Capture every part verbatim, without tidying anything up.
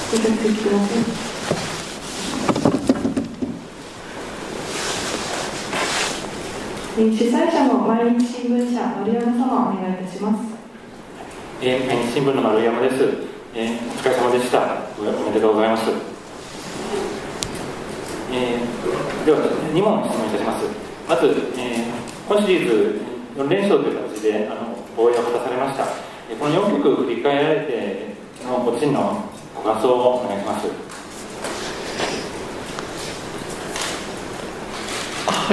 着席ください。主催者の毎日新聞社丸山様、お願いいたします。 えー、毎日新聞の丸山です。えー、お疲れ様でした。おめでとうございます。えー、ではに問質問いたします。まず、えー、今シリーズよん連勝という形であの防衛を果たされました。このよん局振り返られてのご自身のご感想をお願いします。 はい。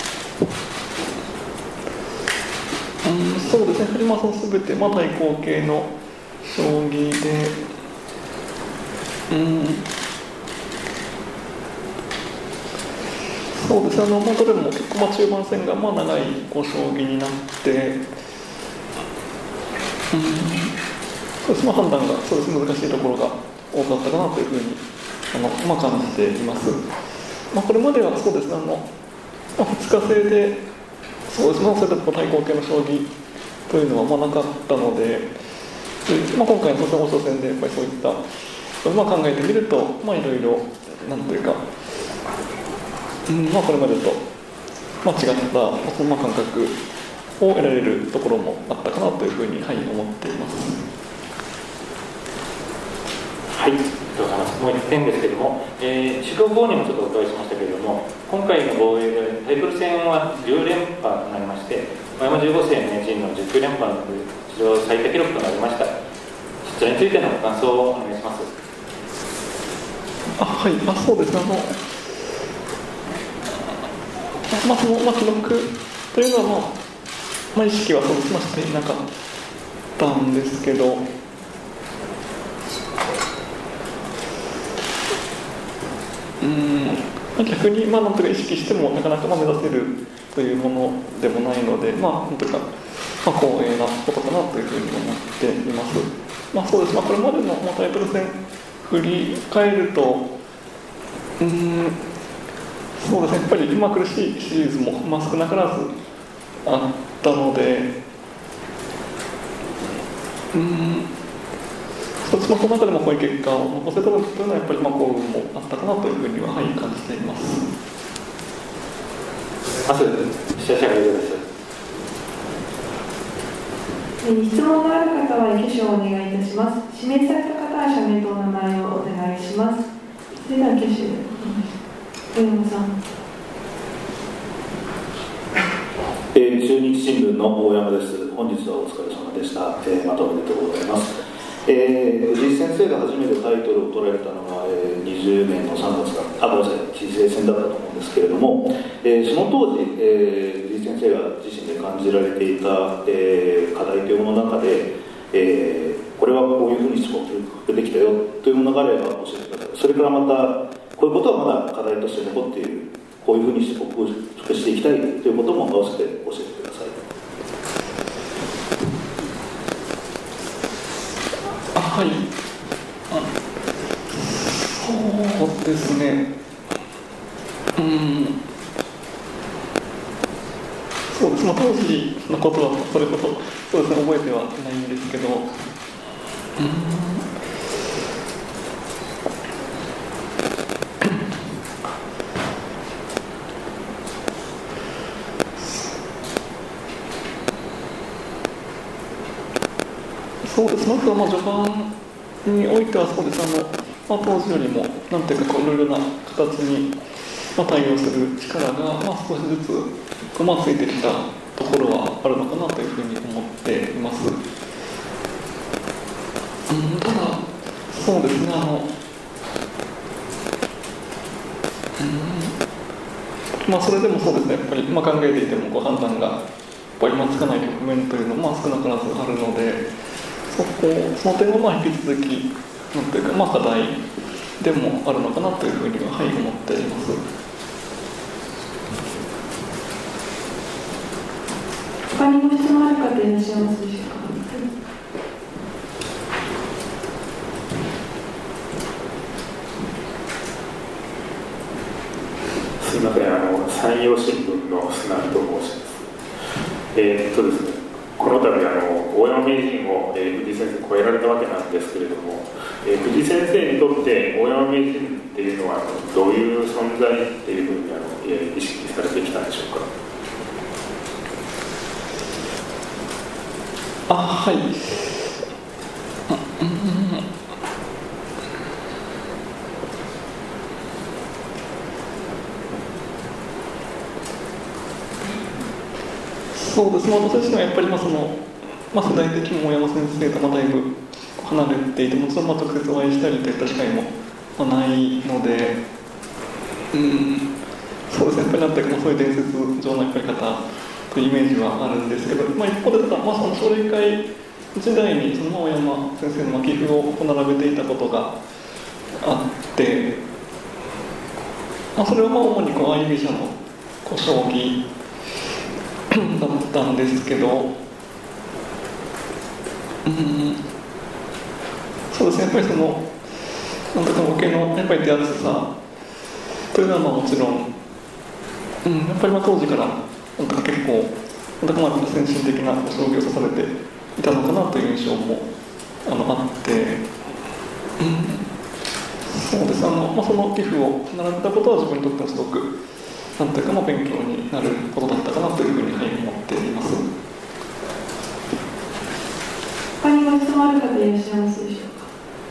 うん、そうですね、振り回すべて、まあ、対抗系の将棋で、うん、そうですね、あの、まあ、どれも結構、まあ、中盤戦が、まあ、長いこう将棋になって、うん、そうですね、判断がそうです、難しいところが多かったかなというふうにあの、まあ、感じています。まあ、これまではそうですね、あの、まあ、ふつか制で、そうですね、それで対抗系の将棋というのはまあなかったので、でまあ、今回の総裁戦でやっぱりそういった、まあ、考えてみると、まあ、いろいろ、なんというか、うんまあ、これまでと、まあ、違った、そのまあ感覚を得られるところもあったかなというふうに、はい、思っています。 はい、ありがとうございます。もういってんですけれども、えー、指導後にもちょっとお伺いしましたけれども、今回の防衛でタイトル戦はじゅう連覇となりまして、小山じゅうご世名人のじゅうきゅう連覇の史上最多記録となりました。それについてのご感想をお願いします。 あはい、あそうですね、あの、まあ、その、まあ、記録というのは、まあ、まあ、意識はそうしましていなかったんですけど、うん逆に、まあ、なんとか意識してもなかなかまあ目指せるというものでもないので、まあ、なんとか、まあ、光栄なことかなというふうに思っています。まあ、そうです、まあ、これまでのタイトル戦振り返ると、うん、そうですね、やっぱり今苦しいシリーズも、まあ、少なからずあったので、うん、その中でもこういう結果を残せたというのはやっぱりまあ幸運もあったかなというふうには、はい、感じています。 まず、出社者が以上です。 質問がある方は挙手をお願いいたします。指名された方は社名とお名前をお願いします。それでは挙手、上山さん。 えー、中日新聞の大山です。本日はお疲れ様でした。えー、またおめでとうございます。えー、藤井先生が初めてタイトルを取られたのが、えー、にじゅうねんのさんがつだあ、ごめんなさい、棋聖戦だったと思うんですけれども、えー、その当時、えー、藤井先生が自身で感じられていた、えー、課題というものの中で、えー、これはこういうふうに克服できたよというものがあれば教えてください。それからまた、こういうことはまだ課題として残っている、こういうふうにして克服していきたいということも合わせて教えてください。 はい、そうですね、うん、そうです、まあ、当時のことはそれほどそうですね、覚えてはないんですけど、うん、そうです、まずはまあ序盤においてはそうです、あの、まあ、当時よりもなんていうかこういろいろな形に、まあ、対応する力が、まあ、少しずつ、まあ、ついてきたところはあるのかなというふうに思っています。うん、ただそうですね、あの、うん、まあそれでもそうですね、やっぱり、まあ、考えていてもこう判断がやっぱりつかない局面というのも、まあ、少なからずあるので。そこその点はまあ引き続きなんていうか、まあ、課題でもあるのかなというふうには、はい、思っています。 他にご質問ある方いらっしゃいますでしょうか。 すみません、あの山陽新聞の砂井と申します。えー、っとですね、この度あの大山名人を、えー、藤井先生超えられたわけなんですけれども、えー、藤井先生にとって大山名人っていうのはどういう存在っていうふうにあの、えー、意識されてきたんでしょうか。 あ、はい、うん、そうですね、私自身はやっぱりまあその、まあ、世代的にも大山先生とまあだいぶ離れていて、もちろんまあ直接お会いしたりといった機会もまあないので、うん、そうですね、やっぱりなんていうか、そういう伝説上のやっぱり方というイメージはあるんですけど、まあ、一方でただ、まあ、その奨励会時代にその大山先生の寄付を並べていたことがあって、まあ、それはまあ主にこう相居飛車のこう将棋だったんですけど、うん、そうですね、やっぱりそのなんとか模型のやっぱり手厚さというのはまあもちろん、うん、やっぱりまあ当時からなんとか結構なんとかまあ先進的な将棋を指されていたのかなという印象もあのあって、うん、そうです、あの、まあ、その寄付を並べたことは自分にとってもすごくなんというかまあ勉強になることだったかなというふうに思っています。 他にご質問ある方いらっしゃいますでしょうか。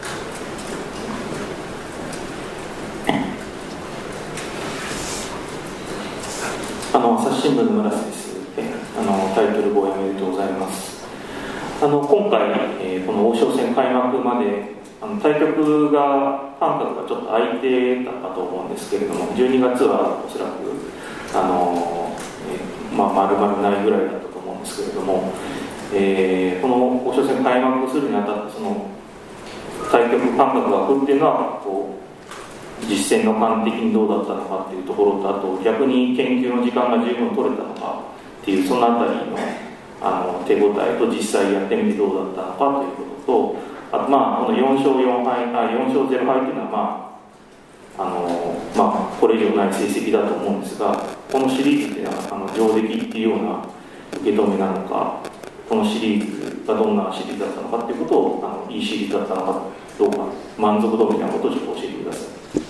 あの朝日新聞の村瀬です。あのタイトル防衛おめでとうございます。あの今回、えー、この王将戦開幕まであの対局が間隔がちょっと空いてたかと思うんですけれども、じゅうにがつはおそらくあの、えーまあ、丸々ないぐらいだったと思うんですけれども、えー、この王将戦開幕するにあたってその対局間隔が空くっていうのはこう実践の間的にどうだったのかっていうところと、あと逆に研究の時間が十分取れたのかっていうそのあたりの、あの手応えと実際やってみてどうだったのかということと、あとまあこのよん勝よん敗、あよん勝ゼロ敗というのはまああのまあこれ以上ない成績だと思うんですが、このシリーズっていうのはあの上出来っていうような受け止めなのか、このシリーズがどんなシリーズだったのかっていうことをあのいいシリーズだったのかどうか満足度みたいなことをちょっと教えてください。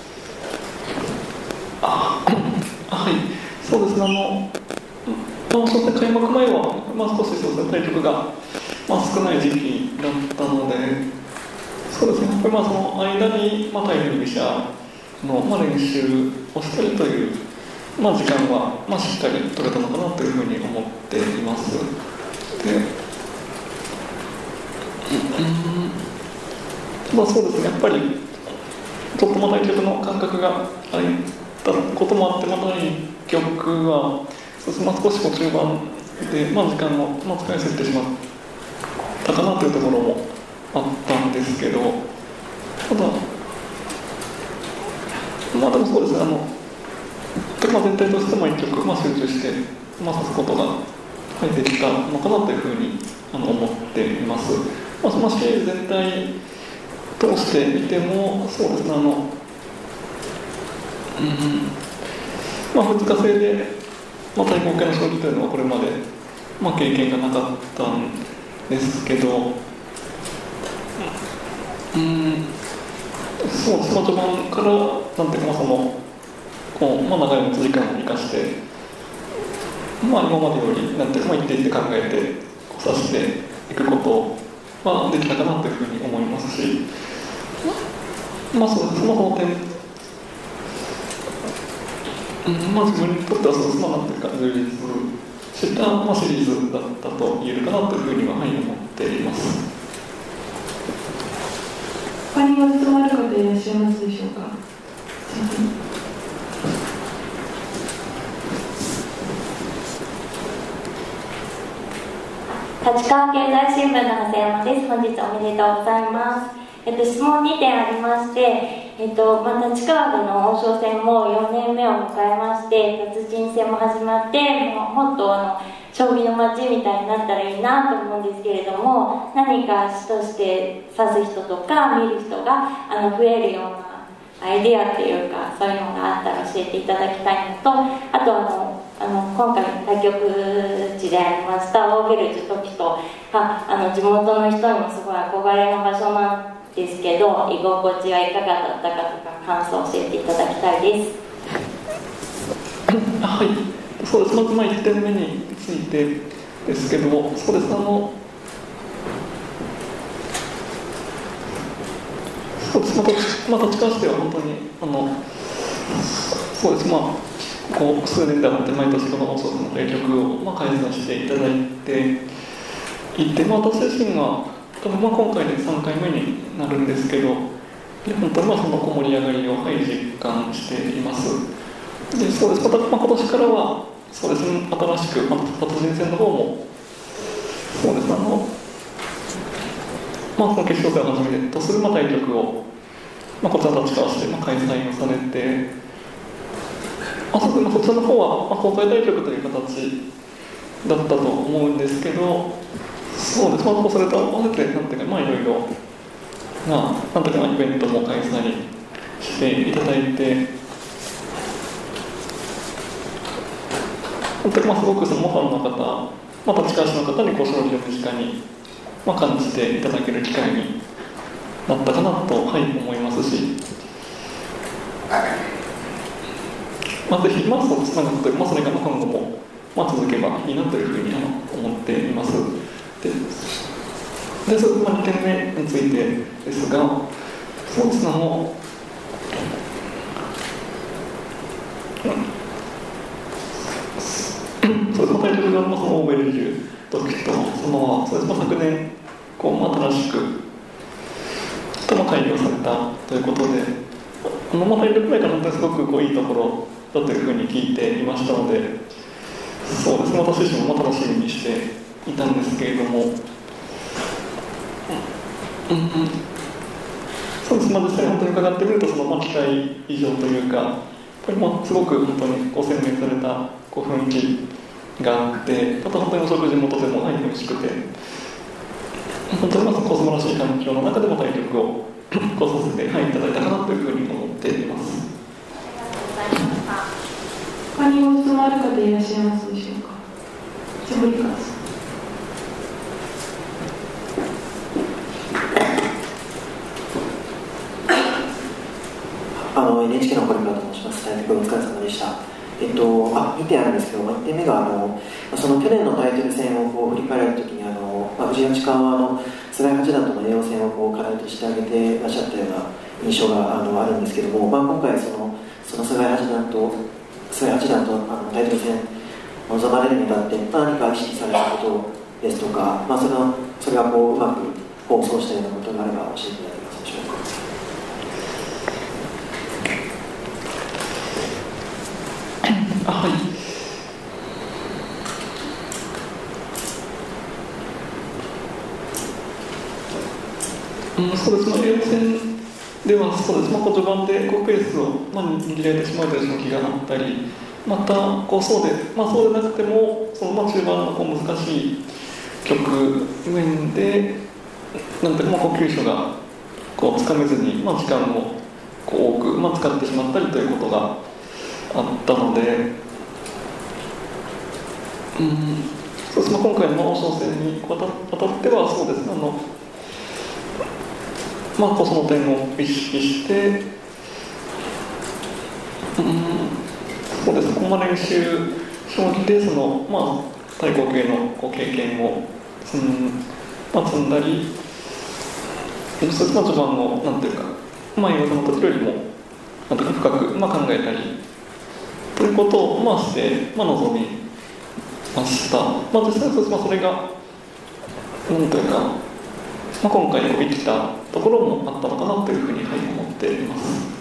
あはい、そうですね、あのまあ、そうですね、開幕前は、まあ、少しそうですね、対局が、まあ、少ない時期だったので、そうですね、やっぱりまあその間に、まあ、対局飛車の、まあ、練習をしたりという、まあ、時間は、まあ、しっかり取れたのかなというふうに思っています。で、うん、まあそうですね、やっぱりちょっとまあ対局の感覚が空いたこともあって、まあ、対局はそうですね、まあ、少しこう中盤で、まあ、時間を、まあ、使いすぎてしまったかなというところもあったんですけど、ただまあでもそうですね、あの、まあ、全体としても一局、まあ、集中して、まあ、指すことができたのかなというふうにあの思っています。まあ、そのシリーズ全体通してみてもそうですね、あの、うん、まあ、ふつか制でまあ、対抗系の将棋というのはこれまで、まあ、経験がなかったんですけど、うん、そうですね、序盤からなんていうか、まあ、そのこう、まあ、長い持ち時間を生かして、まあ、今までよりなんていうか、まあ、一手一手考えて指していくことはできたかなというふうに思いますし、まあそうですね、その点うん、まあ、自分にとってはそうです、まあ、なんていうか充実した、まあ、シリーズだったと言えるかなというふうには、はい、思っています。 他にご質問ある方いらっしゃいますでしょうか。 立川経済新聞の長谷山です。本日おめでとうございます。えっと、質問にてんありまして、えっとまあ、立川での王将戦もよねんめを迎えまして、達人戦も始まって、もう本当あの将棋の街みたいになったらいいなと思うんですけれども、何か師として指す人とか見る人があの増えるようなアイデアっていうか、そういうのがあったら教えていただきたいのと、あとあのあの今回の対局地でありましたオーベルジュ時とまあ、あの地元の人にもすごい憧れの場所なんですけど、居心地はいかがだったかとか感想を教えていただきたいです。 はい、そうです。まずまあいってんめについてですけども、そうです。あのそうです。また、まあ、立川市では本当にあのそうです。まあこう数年であって毎年この放送の名曲を、まあ、開催していただいていて、まあ、私自身が多分まあ今回でさんかいめになるんですけど、で本当にまあその盛り上がりを、はい、実感しています。でそうです。また、まあ、今年からはそうですね、新しく、まあ、達人戦の方もそうです。あのまあ、その決勝戦をはじめとするまあ対局を、まあ、こちら立川市でまあ開催をされて、まあ、そちらの方は、まあ、公開対局という形だったと思うんですけど、そうです。まあ、それと合わせて、なんていうか、まあ、いろいろな、なんていうか、イベントも開催していただいて、本当にまあすごくその模範の方、まあ、立川市の方にこう勝利を身近に、まあ、感じていただける機会になったかなと、はい、思いますし、まあ、ぜひ、まあ、そうつながって、まあ、それが今後も、まあ、続けばいいなというふうに思っています。で、でそれまあ、にてんめについてですが、そうですね、あの、そうですね、タイトルが、まあ、そのオーベルジュ時と、その、そうですね、昨年、こう、まあ、新しく、とも開業されたということで、あの、まあ、タイトルくらいから本当にすごくこういいところだというふうに聞いていましたので、そうですね、私自身も楽しみにしていたんですけれども、うんうん、そうですね、まあ、実際本当に伺ってみると、その、まあ、期待以上というか、やっぱりまあすごく本当にこう洗練されたこう雰囲気があって、また本当にお食事もとても、はい、美味しくて、本当にまあこう素晴らしい環境の中でも対局をこうさせて、はい、いただいたかなというふうに思っています。 他にご質問ある方いらっしゃいますでしょうか。じゃあ堀川さん。 あの エヌエイチケー の堀川と申します。対局お疲れ様でした。えっと、あにてんあるんですけど、いってんめがあのその去年のタイトル戦をこう振り返られるときにあの、まあ、藤井八冠はあの菅井八段との叡王戦をこう課題として挙げていらっしゃったような印象があのあるんですけども、まあ、今回そのその菅井八段と菅井八段とあのタイトル戦を臨まれるにあたって何か意識されたことですとか、まあ、それをそれがこううまく放送したようなことがあれば教えていただけますでしょうか。 はい、うん、そうですね、叡王戦ではそうです、まあ、序盤でこうペースを、まあ、握られてしまうという時があったり、またこうそうで、まあ、そうでなくてもその、まあ、中盤のこう難しい局面でなんていうか、まあ、呼吸所がこうつかめずに、まあ、時間をこう多く、まあ、使ってしまったりということがあったので。うん、そうですね、今回の王将戦にあたってはそうですね、あのまあその点を意識して、うん、そうですね、ここまで練習将棋でそのまあ対抗系のこう経験を積ん、まあ、積んだり、そうですね、序盤のなんていうか、まあ今の時よりもなんていうか深く、まあ、考えたりということをまあして、まあ、臨みました。まあ、実際そうです、まあ、それがなんというか、まあ、今回生きたところもあったのかなというふうに、はい、思っています。